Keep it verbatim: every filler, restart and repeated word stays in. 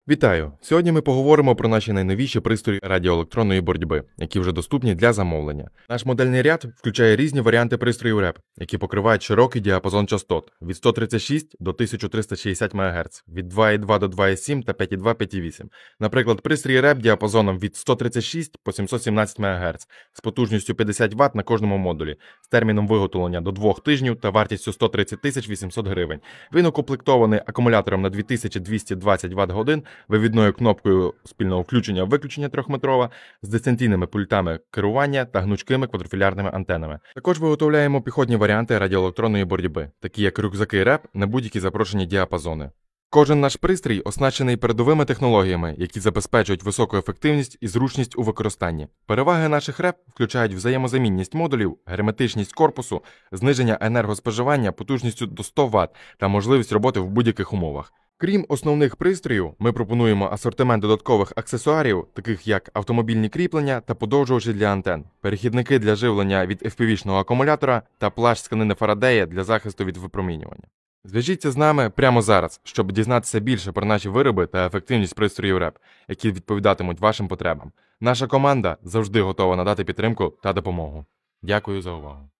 Вітаю! Сьогодні ми поговоримо про наші найновіші пристрої радіоелектронної боротьби, які вже доступні для замовлення. Наш модельний ряд включає різні варіанти пристроїв реп, які покривають широкий діапазон частот від сто тридцять шість до тисяча триста шістдесят МГц, від два і два до два і сім та п'ять і два - п'ять і вісім. Наприклад, пристрій реп діапазоном від сто тридцять шість по сімсот сімнадцять МГц з потужністю п'ятдесят Вт на кожному модулі, з терміном виготовлення до двох тижнів та вартістю сто тридцять тисяч вісімсот гривень. Він укомплектований акумулятором на дві тисячі двісті двадцять Вт-годин, вивідною кнопкою спільного включення-виключення трьохметрова, з дистанційними пультами керування та гнучкими квадрофілярними антенами. Також виготовляємо піхотні варіанти радіоелектронної боротьби, такі як рюкзаки реп на будь-які запрошені діапазони. Кожен наш пристрій оснащений передовими технологіями, які забезпечують високу ефективність і зручність у використанні. Переваги наших реп включають взаємозамінність модулів, герметичність корпусу, зниження енергоспоживання потужністю до сто Вт та можливість роботи в будь-яких умовах. Крім основних пристроїв, ми пропонуємо асортимент додаткових аксесуарів, таких як автомобільні кріплення та подовжувачі для антен, перехідники для живлення від еф пі ві-шного акумулятора та плащ з тканини Фарадея для захисту від випромінювання. Зв'яжіться з нами прямо зараз, щоб дізнатися більше про наші вироби та ефективність пристроїв реп, які відповідатимуть вашим потребам. Наша команда завжди готова надати підтримку та допомогу. Дякую за увагу.